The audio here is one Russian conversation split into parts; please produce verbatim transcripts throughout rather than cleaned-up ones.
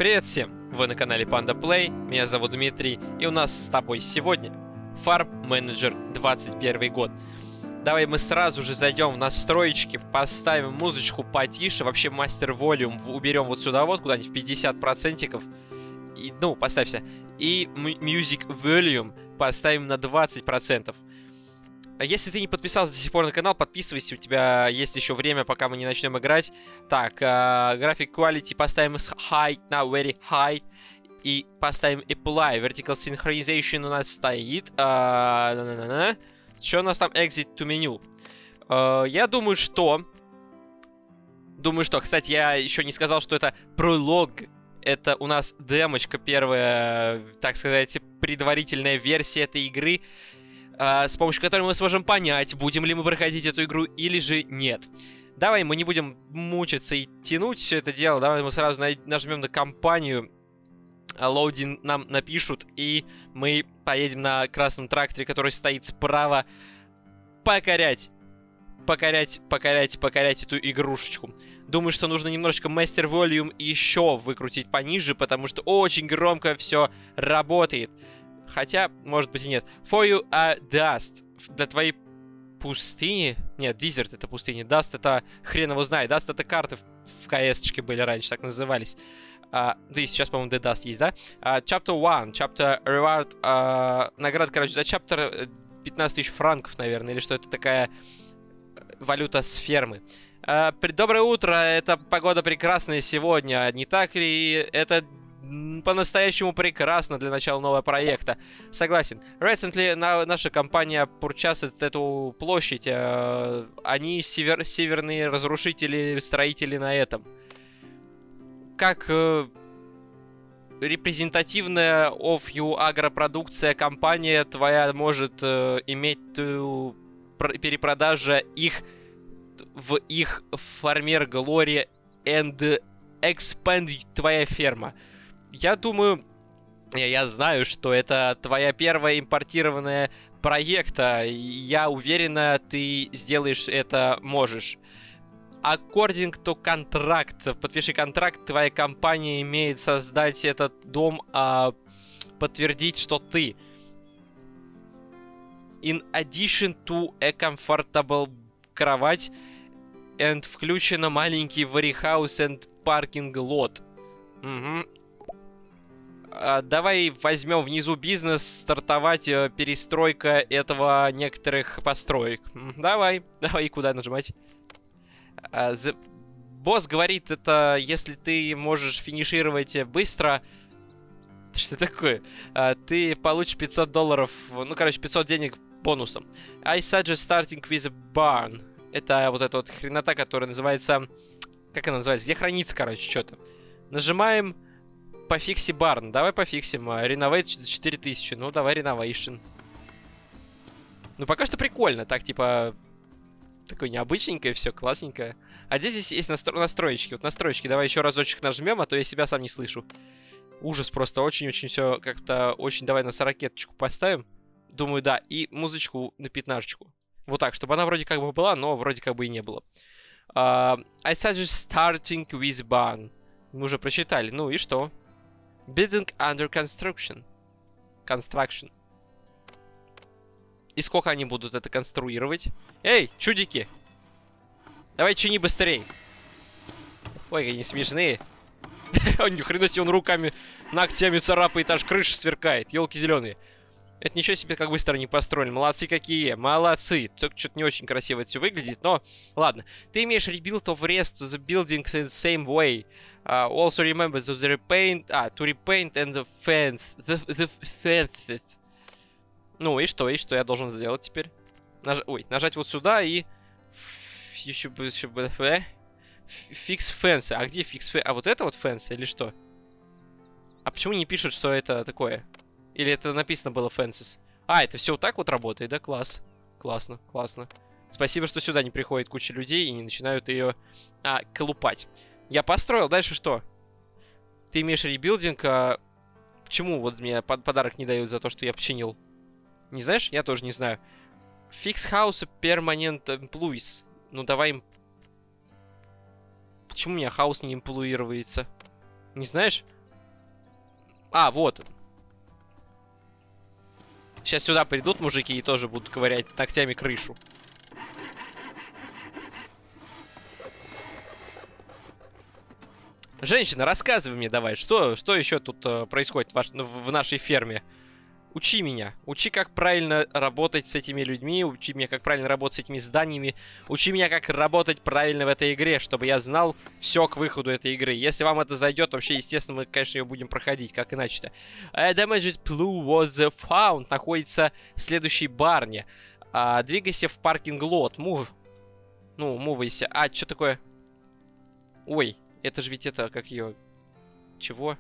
Привет всем! Вы на канале Panda Play, меня зовут Дмитрий, и у нас с тобой сегодня Farm Manager двадцать первый год. Давай мы сразу же зайдем в настроечки, поставим музычку потише, вообще мастер волюм уберем вот сюда вот, куда-нибудь в пятьдесят процентиков. И, ну, поставься. И Music Volume поставим на двадцать процентов. Если ты не подписался до сих пор на канал, подписывайся, у тебя есть еще время, пока мы не начнем играть. Так, график uh, Quality поставим с High на Very High. И поставим Apply. Vertical Synchronization у нас стоит. Uh, Что у нас там? Exit to Menu. Uh, я думаю, что... Думаю, что... Кстати, я еще не сказал, что это пролог. Это у нас демочка первая, так сказать, предварительная версия этой игры, с помощью которой мы сможем понять, будем ли мы проходить эту игру или же нет. Давай мы не будем мучиться и тянуть все это дело. Давай мы сразу нажмем на компанию. Лоудинг нам напишут, и мы поедем на красном тракторе, который стоит справа, покорять, покорять, покорять, покорять эту игрушечку. Думаю, что нужно немножечко Master Volume еще выкрутить пониже, потому что очень громко все работает. Хотя, может быть и нет. For you a dust. Для твоей пустыни... Нет, Desert это пустыня. Dust это хрен его знает. Dust это карты в, в КС-чке были раньше, так назывались. Uh, да и сейчас, по-моему, The Dust есть, да? Uh, chapter one. Chapter Reward. Uh, награда, короче, за Chapter пятнадцать тысяч франков, наверное. Или что это такая валюта с фермы. Uh, доброе утро. Это погода прекрасная сегодня. Не так ли это... по-настоящему прекрасно для начала нового проекта. Согласен. Recently на, наша компания пурчасит эту площадь. Э, они север, северные разрушители, строители на этом. Как э, репрезентативная of you агропродукция компания твоя может э, иметь э, перепродажа их в их фармер Glory and expand твоя ферма. Я думаю, я, я знаю, что это твоя первая импортированная проекта. Я уверена, ты сделаешь это можешь. According to contract, подпиши контракт, твоя компания имеет создать этот дом, а подтвердить, что ты. In addition to a comfortable кровать and включено маленький warehouse and parking lot. Угу. Uh, давай возьмем внизу бизнес, стартовать, uh, перестройка этого некоторых построек. Mm, давай, давай, куда нажимать? Uh, the... Босс говорит, это если ты можешь финишировать быстро... Что такое? Uh, ты получишь пятьсот долларов, ну, короче, пятьсот денег бонусом. I suggest starting with a barn. Это вот эта вот хренота, которая называется... Как она называется? Где хранится, короче, что-то. Нажимаем... Пофикси барн. Давай пофиксим. Реновейт четыре тысячи. Ну, давай реновейшн. Ну, пока что прикольно. Так, типа... Такое необычненькое все, классненькое. А здесь, здесь есть настро настроечки. Вот настроечки. Давай еще разочек нажмем, а то я себя сам не слышу. Ужас просто. Очень-очень все как-то... Очень давай на сорокеточку поставим. Думаю, да. И музычку на пятнашечку. Вот так, чтобы она вроде как бы была, но вроде как бы и не было. Uh, I suggest starting with barn. Мы уже прочитали. Ну и что? Building under construction. Construction. И сколько они будут это конструировать? Эй, чудики! Давай чини быстрей. Ой, они смешные. Ни хрена себе, он руками, ногтями царапает, аж крыша сверкает. Елки зеленые. Это ничего себе, как быстро они построили. Молодцы какие. Молодцы. Только что-то не очень красиво это все выглядит, но ладно. Ты имеешь rebuild of rest the buildings in the same way. Uh, also remember to the repaint, а, to repaint and the fence, the, the fences. Ну и что, и что я должен сделать теперь? Наж... Ой, нажать вот сюда и fix fence. А где fix fence? А вот это вот fence или что? А почему не пишут, что это такое? Или это написано было fences? А, это все вот так вот работает, да? Класс. Классно, классно. Спасибо, что сюда не приходит куча людей и не начинают ее а, колупать. Я построил, дальше что? Ты имеешь ребилдинг, а... Почему вот мне подарок не дают за то, что я починил? Не знаешь? Я тоже не знаю. Fix house permanent employees. Ну давай им... Почему у меня хаус не имплуируется? Не знаешь? А, вот. Сейчас сюда придут мужики и тоже будут ковырять ногтями крышу. Женщина, рассказывай мне давай, что, что еще тут э, происходит в, ваш, в, в нашей ферме? Учи меня. Учи, как правильно работать с этими людьми. Учи меня, как правильно работать с этими зданиями. Учи меня, как работать правильно в этой игре, чтобы я знал все к выходу этой игры. Если вам это зайдет, вообще, естественно, мы, конечно, ее будем проходить, как иначе-то. Uh, Damaged Blue was found. Находится в следующей барне. Uh, двигайся в паркинг-лот. Мув. Ну, мувайся. А, что такое? Ой, это же ведь это, как ее... Чего?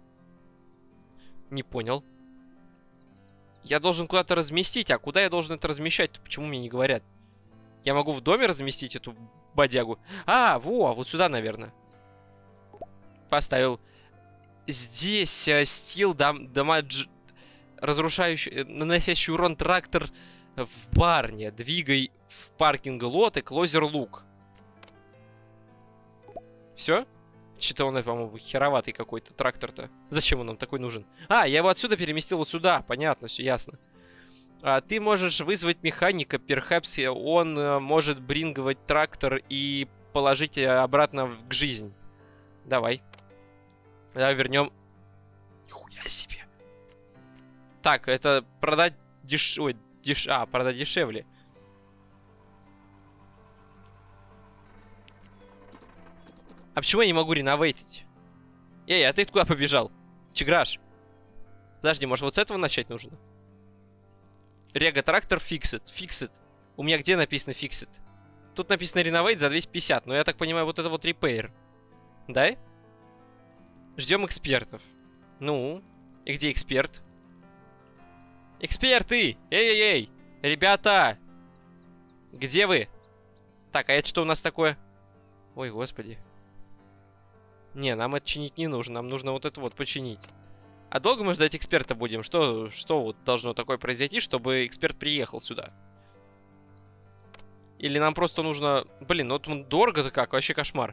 Не понял. Я должен куда-то разместить, а куда я должен это размещать? Почему мне не говорят? Я могу в доме разместить эту бодягу? А, во, вот сюда, наверное. Поставил. Здесь uh, стил дам, дамадж... разрушающий, наносящий урон трактор в барне. Двигай в паркинг-лот и клозер-лук. Все? Что-то он, по-моему, хероватый какой-то трактор-то. Зачем он нам такой нужен? А, я его отсюда переместил вот сюда. Понятно, все ясно. А, ты можешь вызвать механика. Перхапс он а, может бринговать трактор и положить обратно к жизни. Давай. Давай вернем. Нихуя себе. Так, это продать деш... Ой, деш... А, продать дешевле. А почему я не могу реновейтить? Эй, а ты куда побежал? Чиграш. Подожди, может вот с этого начать нужно? Рега трактор фиксит. Фиксит. У меня где написано фиксит? Тут написано реновейт за двести пятьдесят. Но я так понимаю, вот это вот репейр. Да? Ждем экспертов. Ну, и где эксперт? Эксперты! Эй-эй-эй! Ребята! Где вы? Так, а это что у нас такое? Ой, господи. Не, нам это чинить не нужно. Нам нужно вот это вот починить. А долго мы ждать эксперта будем? Что, что вот должно такое произойти, чтобы эксперт приехал сюда? Или нам просто нужно... Блин, ну вот дорого-то как, вообще кошмар.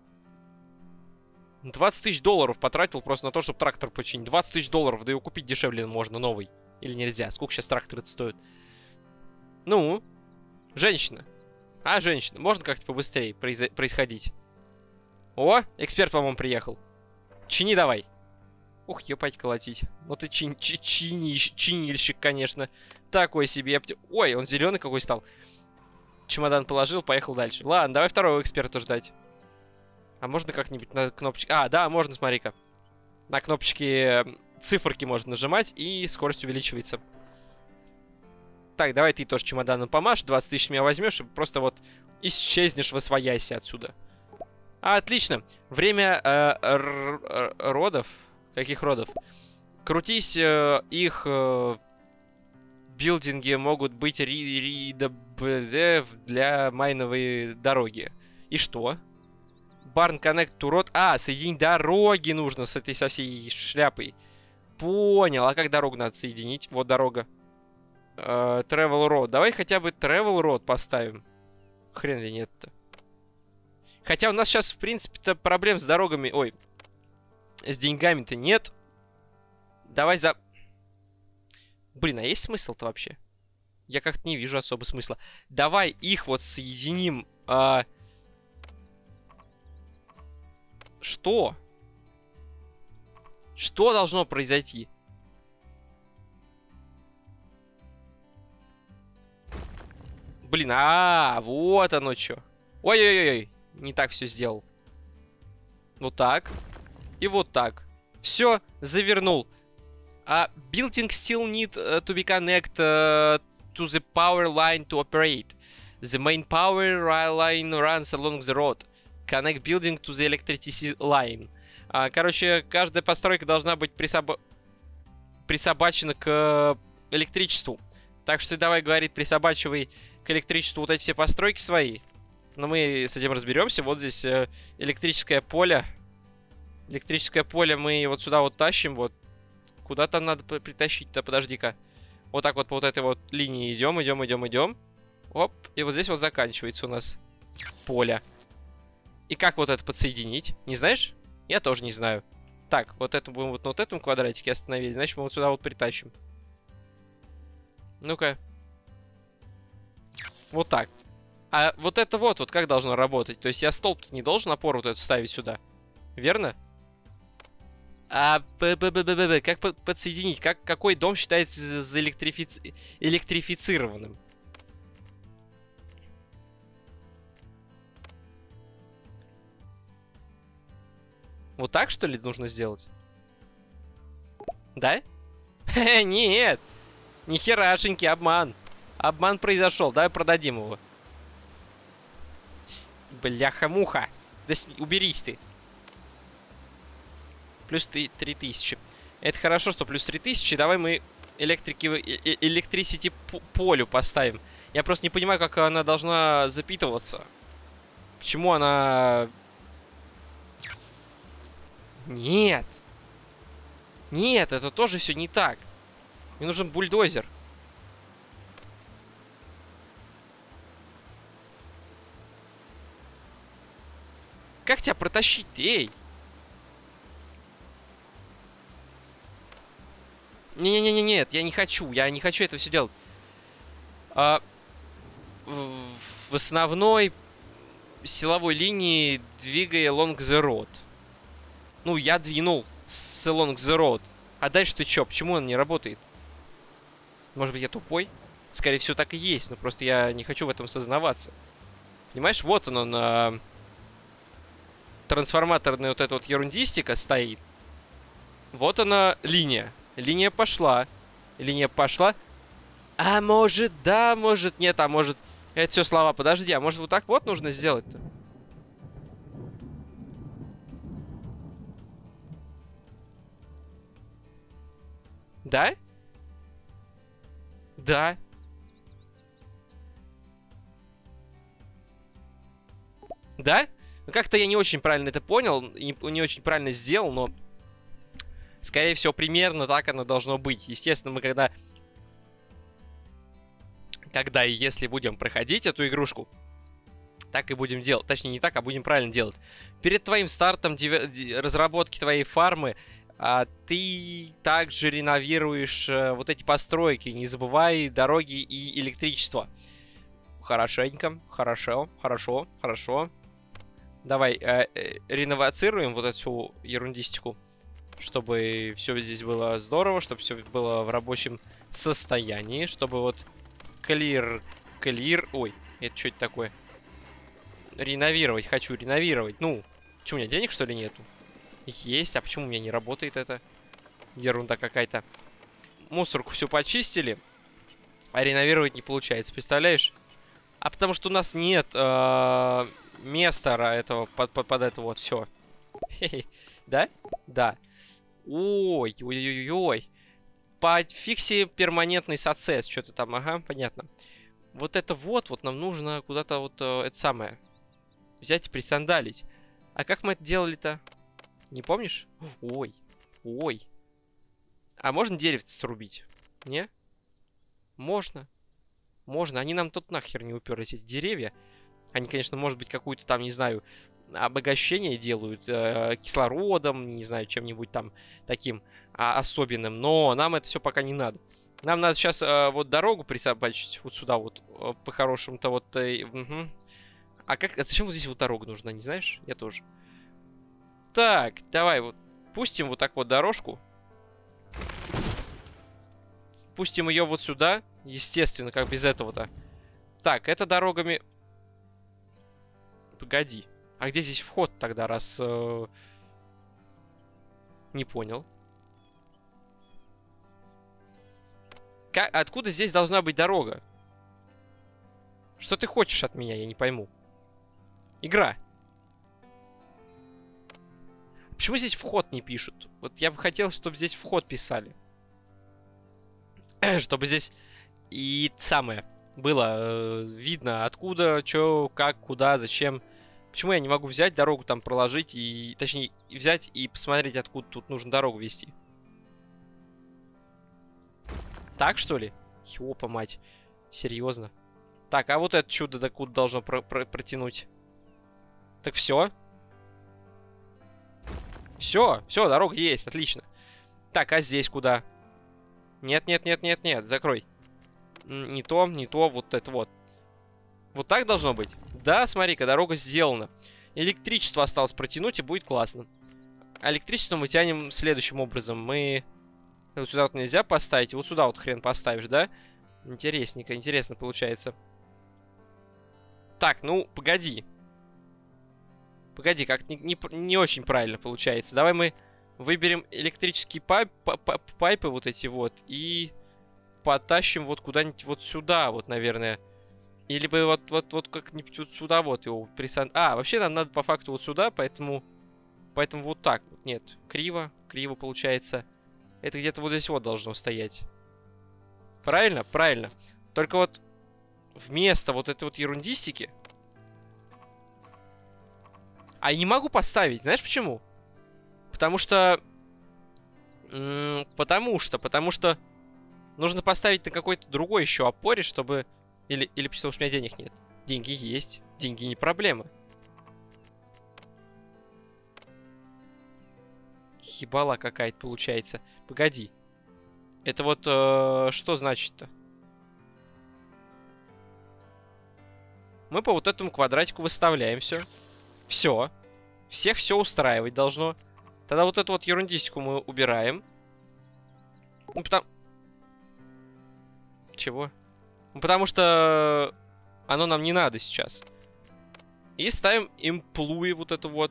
двадцать тысяч долларов потратил просто на то, чтобы трактор починить. двадцать тысяч долларов, да его купить дешевле можно, новый. Или нельзя? Сколько сейчас тракторы стоят? Ну, женщина. А, женщина, можно как-то побыстрее произ... происходить? О, эксперт, по-моему, приехал. Чини давай. Ух, ебать колотить. Ну ты чин... чи... чиниш... чинильщик, конечно. Такой себе. Ой, он зеленый какой стал. Чемодан положил, поехал дальше. Ладно, давай второго эксперта ждать. А можно как-нибудь на кнопочке... А, да, можно, смотри-ка. На кнопочке циферки можно нажимать, и скорость увеличивается. Так, давай ты тоже чемоданом помашь. двадцать тысяч меня возьмешь, и просто вот исчезнешь, восвояйся отсюда. А, отлично. Время э, родов. Каких родов? Крутись, э, их э, билдинги могут быть ри ри для майновой дороги. И что? Barn Connect to Road. А, соединить дороги нужно с этой, со всей шляпой. Понял. А как дорогу надо соединить? Вот дорога. Э, Travel Road. Давай хотя бы Travel Road поставим. Хрен ли нет-то. Хотя у нас сейчас, в принципе-то, проблем с дорогами... Ой, с деньгами-то нет. Давай за... Блин, а есть смысл-то вообще? Я как-то не вижу особо смысла. Давай их вот соединим... А... Что? Что должно произойти? Блин, а, -а, -а вот оно что. Ой-ой-ой. Не так все сделал. Вот так. И вот так. Все, завернул. Uh, building still need uh, to be connected uh, to the power line to operate. The main power line runs along the road. Connect building to the electricity line. Uh, короче, каждая постройка должна быть присоба... присобачена к электричеству. Так что давай, говорит, присобачивай к электричеству вот эти все постройки свои. Но мы с этим разберемся. Вот здесь э, электрическое поле. Электрическое поле мы вот сюда вот тащим. Вот. Куда там надо притащить-то? Подожди-ка. Вот так вот по вот этой вот линии идем, идем, идем, идем. Оп. И вот здесь вот заканчивается у нас поле. И как вот это подсоединить? Не знаешь? Я тоже не знаю. Так, вот это будем вот на вот этом квадратике остановить. Значит, мы вот сюда вот притащим. Ну-ка. Вот так. А вот это вот, вот как должно работать? То есть я столб-то не должен опору вот эту ставить сюда. Верно? А б -б -б -б -б как под подсоединить? Как, какой дом считается заэлектрифици... электрифицированным? Вот так, что ли, нужно сделать? Да? Нет! Нихерашеньки, обман. Обман произошел. Давай продадим его. Бляха-муха. Да с... уберись ты. Плюс три тысячи. Это хорошо, что плюс три тысячи. Давай мы электрики... электрисити полю поставим. Я просто не понимаю, как она должна запитываться. Почему она... Нет. Нет, это тоже все не так. Мне нужен бульдозер. Как тебя протащить, эй? Не-не-не, нет, я не хочу. Я не хочу это все делать. А, в, в основной силовой линии двигая along the road. Ну, я двинул с along the road. А дальше ты чё? Почему он не работает? Может быть, я тупой? Скорее всего, так и есть. Но просто я не хочу в этом сознаваться. Понимаешь, вот он, он а... трансформаторная вот эта вот ерундистика стоит. Вот она, линия. Линия пошла. Линия пошла. А может, да, может, нет, а может... Это все слова. Подожди, а может вот так вот нужно сделать-то? Да? Да. Да? Ну, как-то я не очень правильно это понял, не, не очень правильно сделал, но... Скорее всего, примерно так оно должно быть. Естественно, мы когда... Когда и если будем проходить эту игрушку, так и будем делать. Точнее, не так, а будем правильно делать. Перед твоим стартом разработки твоей фармы а, ты также реновируешь а, вот эти постройки. Не забывай дороги и электричество. Хорошенько. Хорошо. Хорошо. Хорошо. Давай э, э, реновацируем вот эту всю ерундистику. Чтобы все здесь было здорово. Чтобы все было в рабочем состоянии. Чтобы вот... Clear... Clear... Ой, это что это такое? Реновировать. Хочу реновировать. Ну, что, у меня денег, что ли, нету? Есть. А почему у меня не работает это? Ерунда какая-то. Мусорку все почистили. А реновировать не получается. Представляешь? А потому что у нас нет э, места этого под, под, под это вот все. Да? Да. Ой, ой-ой-ой-ой. Пофикси перманентный сацесс. Что-то там, ага, понятно. Вот это вот, вот нам нужно куда-то вот э, это самое. Взять и присандалить. А как мы это делали-то? Не помнишь? Ой, ой. А можно деревце срубить? Не? Можно. Можно. Они нам тут нахер не уперлись, эти деревья. Они, конечно, может быть, какую-то там, не знаю, обогащение делают э, кислородом, не знаю, чем-нибудь там таким а, особенным. Но нам это все пока не надо. Нам надо сейчас э, вот дорогу присобачить вот сюда вот, э, по-хорошему-то вот. Э, угу. А как, а зачем вот здесь вот дорога нужна, не знаешь? Я тоже. Так, давай вот пустим вот так вот дорожку. Пустим ее вот сюда. Естественно, как без этого-то. Так, это дорогами... Погоди. А где здесь вход тогда, раз... Э... Не понял. Как... Откуда здесь должна быть дорога? Что ты хочешь от меня, я не пойму. Игра. Почему здесь вход не пишут? Вот я бы хотел, чтобы здесь вход писали. Чтобы здесь и самое было э, видно, откуда, что, как, куда, зачем. Почему я не могу взять дорогу там проложить и, точнее, взять и посмотреть, откуда тут нужно дорогу вести? Так, что ли? Ёпа мать. Серьезно. Так, а вот это чудо докуда должно про про протянуть? Так все? Все, все, дорога есть, отлично. Так, а здесь куда? Нет, нет, нет, нет, нет, закрой. Не то, не то, вот это вот. Вот так должно быть? Да, смотри-ка, дорога сделана. Электричество осталось протянуть, и будет классно. А электричество мы тянем следующим образом. Мы... Вот сюда вот нельзя поставить, вот сюда вот хрен поставишь, да? Интересненько, интересно получается. Так, ну, погоди. Погоди, как не, не, не очень правильно получается. Давай мы выберем электрические пайп, пайп, пайпы вот эти вот и потащим вот куда-нибудь вот сюда, вот, наверное. Или бы вот, вот, вот как-нибудь вот сюда вот его присан... А, вообще нам надо по факту вот сюда, поэтому... Поэтому вот так. Нет, криво, криво получается. Это где-то вот здесь вот должно стоять. Правильно? Правильно. Только вот вместо вот этой вот ерундистики... А я не могу поставить. Знаешь почему? Потому что... М -м, потому что... Потому что... Нужно поставить на какой-то другой еще опоре, чтобы... Или, или потому что у меня денег нет. Деньги есть. Деньги не проблема. Ебала какая-то получается. Погоди. Это вот... Э, что значит-то? Мы по вот этому квадратику выставляем все. Все. Всех все устраивать должно. Тогда вот эту вот ерундистику мы убираем. Ну, потому... Чего? Ну, потому что оно нам не надо сейчас. И ставим имплуи вот эту вот.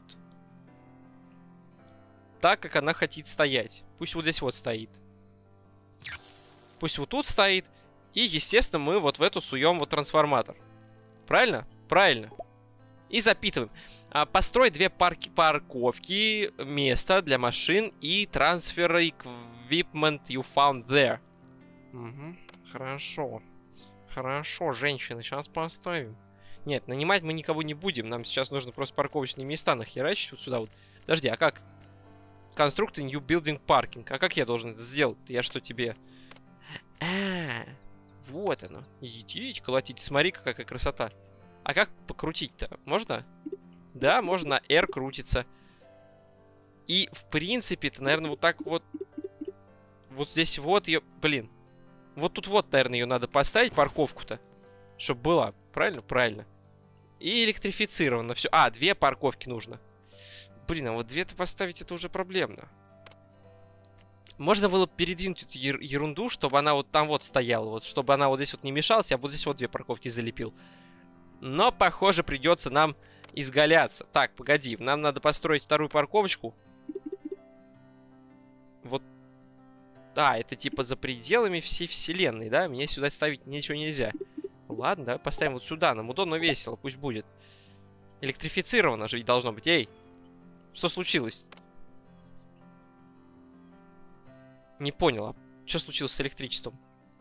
Так, как она хочет стоять. Пусть вот здесь вот стоит. Пусть вот тут стоит. И, естественно, мы вот в эту суем вот трансформатор. Правильно? Правильно. И запитываем. А, построй две парки, парковки, место для машин и трансфер equipment you found there. Угу. Хорошо. Хорошо, женщины, сейчас поставим. Нет, нанимать мы никого не будем. Нам сейчас нужно просто парковочные места нахерачить вот сюда вот. Подожди, а как? Construct new building parking. А как я должен это сделать? Я что тебе... А, вот оно. Идите, колотите. Смотри, какая красота. А как покрутить-то? Можно? Да, можно на R крутиться. И, в принципе-то, наверное, вот так вот... Вот здесь вот ее... Блин. Вот тут вот, наверное, ее надо поставить, парковку-то. Чтобы была. Правильно? Правильно. И электрифицировано все. А, две парковки нужно. Блин, а вот две-то поставить это уже проблемно. Можно было передвинуть эту ер ерунду, чтобы она вот там вот стояла. Вот, чтобы она вот здесь вот не мешалась, я вот здесь вот две парковки залепил. Но, похоже, придется нам изгаляться. Так, погоди, нам надо построить вторую парковочку. Вот. А, это типа за пределами всей вселенной, да? Мне сюда ставить ничего нельзя. Ладно, давай поставим вот сюда. Нам удобно, весело, пусть будет. Электрифицировано же ведь должно быть. Эй, что случилось? Не понял, а что случилось с электричеством?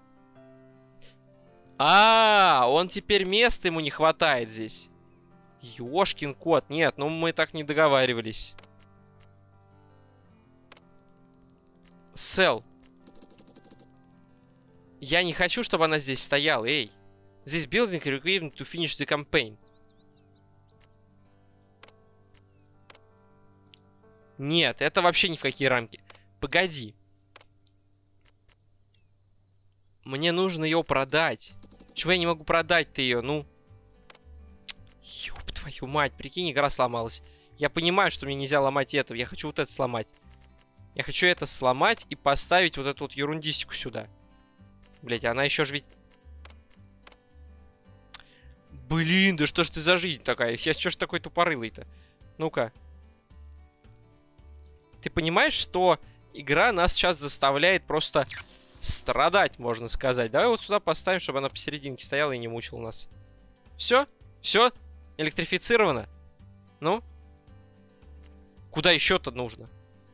А, он теперь места ему не хватает здесь. Ёшкин кот. Нет, ну мы так не договаривались. Сел. Я не хочу, чтобы она здесь стояла, эй. This building required to finish the campaign. Нет, это вообще ни в какие рамки. Погоди. Мне нужно ее продать. Чего я не могу продать-то ее, ну? Ёб твою мать, прикинь, игра сломалась. Я понимаю, что мне нельзя ломать это. Я хочу вот это сломать. Я хочу это сломать и поставить вот эту вот ерундистику сюда. Блять, она еще же ведь... Блин, да что ж ты за жизнь такая? Я что ж такой тупорылый-то? Ну-ка. Ты понимаешь, что игра нас сейчас заставляет просто страдать, можно сказать. Давай вот сюда поставим, чтобы она посерединке стояла и не мучила нас. Все? Все? Электрифицировано? Ну? Куда еще-то нужно?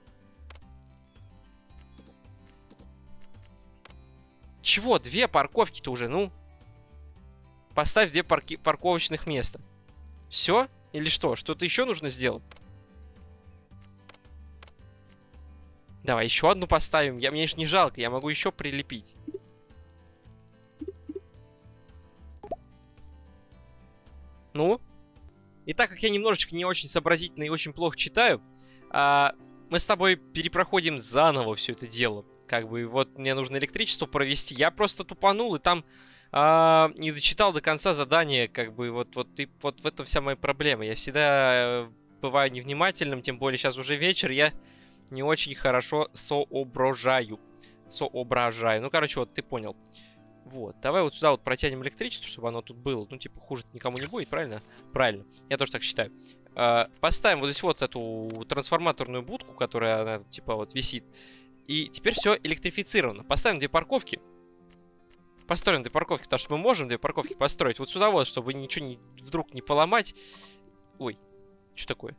Чего? Две парковки-то уже, ну? Поставь две парки парковочных места. Все? Или что? Что-то еще нужно сделать? Давай еще одну поставим. Я, мне же не жалко, я могу еще прилепить. Ну? И так как я немножечко не очень сообразительный и очень плохо читаю, а, мы с тобой перепроходим заново все это дело. Как бы вот мне нужно электричество провести. Я просто тупанул и там а, не дочитал до конца задание. Как бы вот, вот, и, вот в этом вся моя проблема. Я всегда бываю невнимательным, тем более сейчас уже вечер. Я не очень хорошо соображаю. Соображаю. Ну, короче, вот ты понял. Вот, давай вот сюда вот протянем электричество, чтобы оно тут было. Ну, типа, хуже никому не будет, правильно? Правильно, я тоже так считаю. а, Поставим вот здесь вот эту трансформаторную будку, которая, она, типа, вот висит. И теперь все электрифицировано. Поставим две парковки. Построим две парковки, потому что мы можем две парковки построить. Вот сюда вот, чтобы ничего не, вдруг не поломать. Ой, что такое?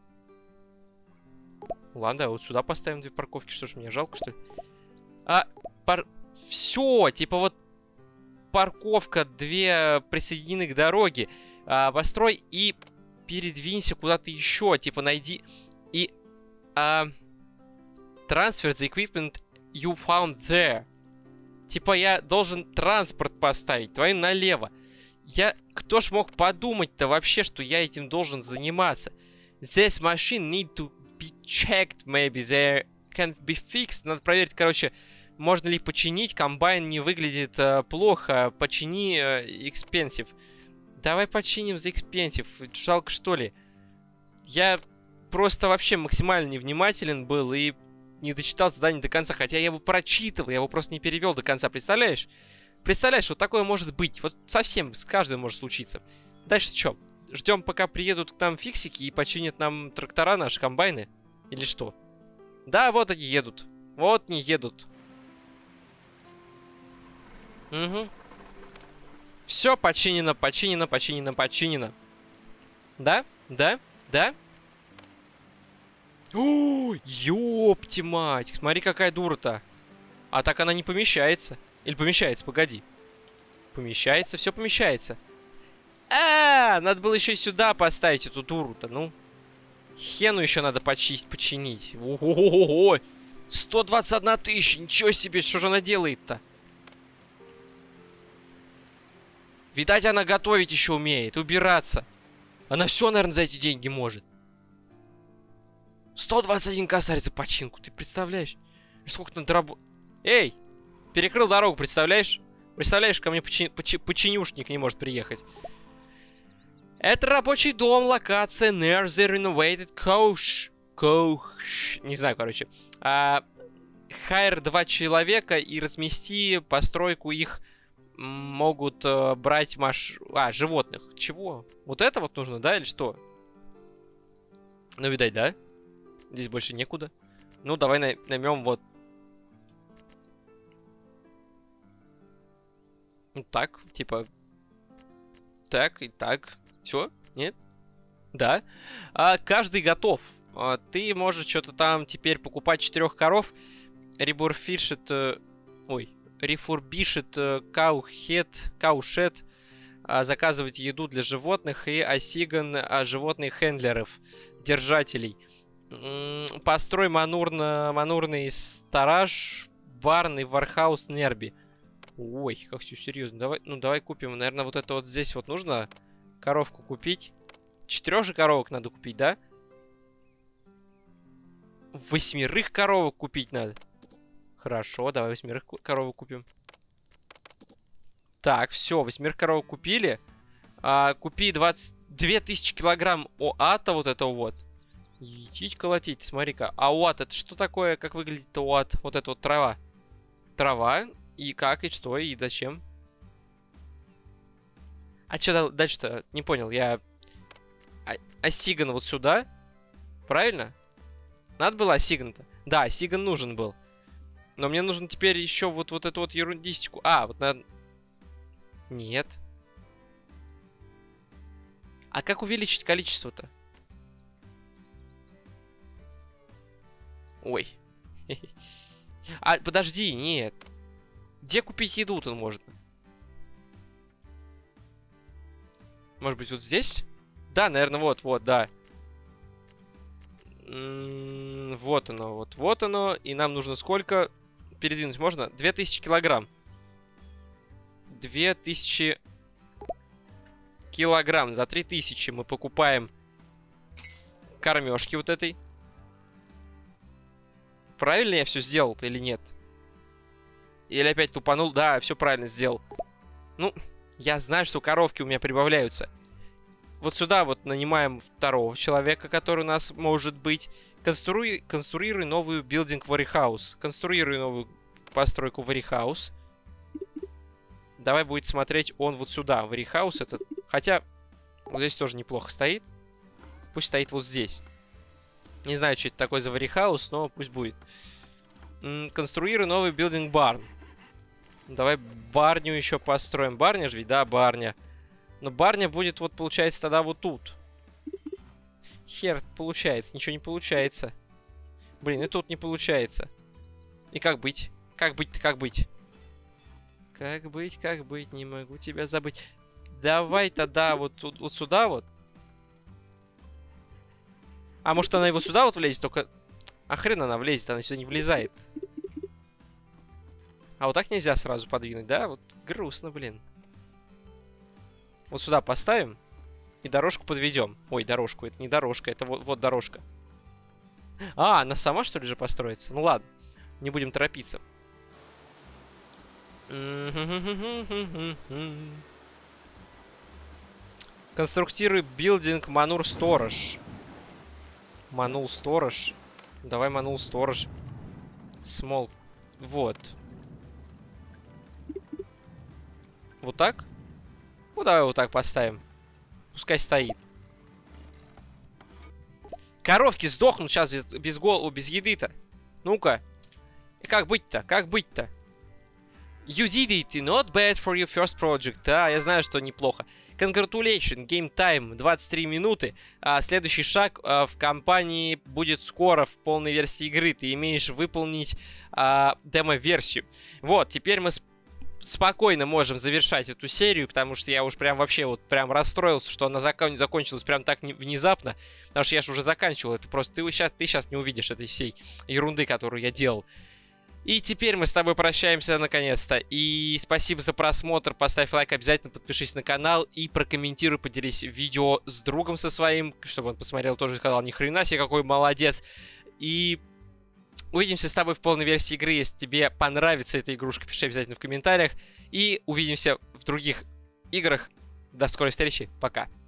Ладно, вот сюда поставим две парковки. Что ж, мне жалко, что ли? А, пар... Все, типа вот парковка, две присоединены к дороге. А, построй и передвинься куда-то еще. Типа найди и... А... Transfer the equipment you found there. Типа я должен транспорт поставить. Твою налево. Я... Кто ж мог подумать-то вообще, что я этим должен заниматься? This machine need to be checked. Maybe there can be fixed. Надо проверить, короче, можно ли починить. Комбайн не выглядит э, плохо. Почини э, expensive. Давай починим за expensive. Жалко, что ли? Я просто вообще максимально невнимателен был и не дочитал задание до конца. Хотя я его прочитывал, я его просто не перевел до конца. Представляешь? Представляешь, вот такое может быть. Вот совсем с каждым может случиться. Дальше что? Ждем, пока приедут к нам фиксики и починят нам трактора, наши комбайны? Или что? Да, вот они едут. Вот они едут. Угу. Все починено, починено, починено, починено. Да? Да? Да? О, ёпти мать. Смотри, какая дура-то. А так она не помещается. Или помещается, погоди. Помещается, все помещается. А, надо было еще и сюда поставить эту дуру-то, ну. Хену еще надо почистить, починить. Ого-го-го. сто двадцать одна тысяча, ничего себе, что же она делает-то? Видать, она готовить еще умеет, убираться. Она все, наверное, за эти деньги может. сто двадцать один косарь за починку, ты представляешь? Сколько надо работать? Эй, перекрыл дорогу, представляешь? Представляешь, ко мне почи... Почи... починюшник не может приехать. Это рабочий дом, локация near the renovated coach. Coach. Не знаю, короче. А, hire два человека и размести постройку их могут а, брать маш... А, животных. Чего? Вот это вот нужно, да, или что? Ну, видать, да? Здесь больше некуда. Ну, давай наймем вот. Ну, так, типа. Так и так. Все? Нет? Да. А, каждый готов. А, ты можешь что-то там теперь покупать четырех коров. Ребурфишет... Э, ой. Рефурбишет каухет, каушет. А, заказывать еду для животных и осиган а, животных хендлеров. Держателей. М-м, построй манурно, манурный сторож, барный вархаус Нерби. Ой, как все серьезно. Давай, ну давай купим. Наверное, вот это вот здесь вот нужно коровку купить. Четырех же коровок надо купить, да? Восьмерых коровок купить надо. Хорошо, давай восьмерых коровок купим. Так, все, восьмерых коровок купили. А, купи двадцать две тысячи килограмм оата вот этого вот. Идите колотить, смотри-ка. А оат, это что такое? Как выглядит оат? Вот это вот трава. Трава. И как, и что, и зачем? А что дальше-то? Не понял, я... А, осиган вот сюда? Правильно? Надо было осиган-то? Да, осиган нужен был. Но мне нужно теперь еще вот, вот эту вот ерундистику. А, вот надо... Нет. А как увеличить количество-то? Ой. А, подожди, нет. Где купить еду-то можно? Может быть, вот здесь? Да, наверное, вот, вот, да. М-м, вот оно, вот, вот оно. И нам нужно сколько? Передвинуть можно? две тысячи килограмм. две тысячи килограмм. За три тысячи мы покупаем кормежки вот этой. правильно я все сделал-то или нет? Или опять тупанул? Да, все правильно сделал. Ну, я знаю, что коровки у меня прибавляются. Вот сюда вот нанимаем второго человека, который у нас может быть. Конструи... Конструируй новую билдинг warehouse. Конструируй новую постройку warehouse. Давай будет смотреть он вот сюда. Warehouse этот. Хотя, вот здесь тоже неплохо стоит. Пусть стоит вот здесь. Не знаю, что это такое за warehouse, но пусть будет. Конструируй новый билдинг барн. Давай барню еще построим. Барня же ведь, да, барня. Но барня будет вот, получается, тогда вот тут. Хер получается. Ничего не получается. Блин, и тут не получается. И как быть? Как быть-то, как быть? Как быть, как быть? Не могу тебя забыть. Давай тогда вот, вот, вот сюда вот. А может она его сюда вот влезет? Только... А хрен она влезет, она сюда не влезает. А вот так нельзя сразу подвинуть, да? Вот грустно, блин. Вот сюда поставим. И дорожку подведем. Ой, дорожку. Это не дорожка, это вот, вот дорожка. А, она сама, что ли, же построится? Ну ладно. Не будем торопиться. Конструктируй билдинг Манур Сторож. Манул Сторож. Давай Манул Сторож. Смол. Вот. Вот так? Ну, давай вот так поставим. Пускай стоит. Коровки сдохнут сейчас без голову, без еды-то. Ну-ка. Как быть-то? Как быть-то? You did it, not bad for your first project. Да, я знаю, что неплохо. Congratulations, game time, двадцать три минуты. А, следующий шаг а, в компании будет скоро в полной версии игры. Ты имеешь выполнить а, демо-версию. Вот, теперь мы спокойно можем завершать эту серию, потому что я уж прям вообще вот прям расстроился, что она закон закончилась прям так внезапно, потому что я же уже заканчивал это. Просто ты сейчас, ты сейчас не увидишь этой всей ерунды, которую я делал. И теперь мы с тобой прощаемся наконец-то. И спасибо за просмотр. Поставь лайк, обязательно подпишись на канал. И прокомментируй, поделись видео с другом со своим, чтобы он посмотрел тоже и сказал: ни хрена себе, какой молодец. И увидимся с тобой в полной версии игры. Если тебе понравится эта игрушка, пиши обязательно в комментариях. И увидимся в других играх. До скорой встречи. Пока.